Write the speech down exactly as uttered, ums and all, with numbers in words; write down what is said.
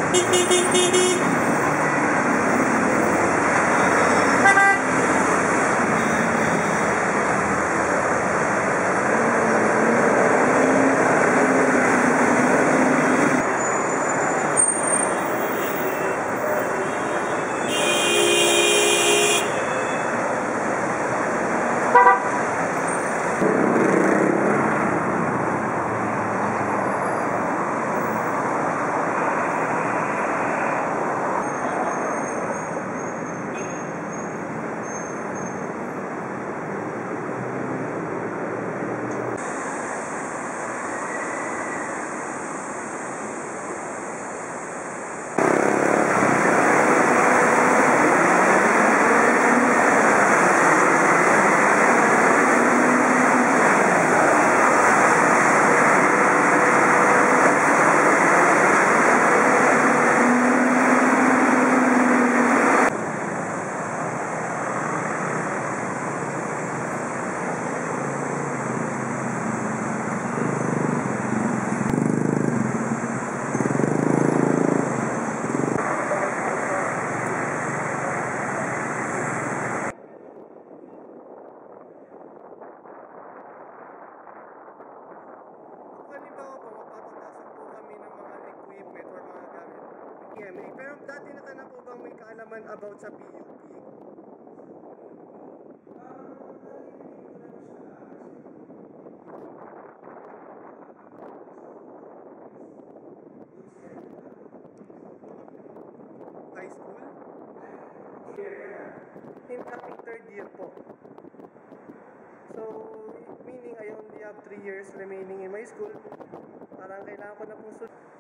Pero dati na ka na po bang may kaalaman about sa P U P? High school? In coming third year po. So, meaning I only have three years remaining in my school. Parang kailangan ko na pong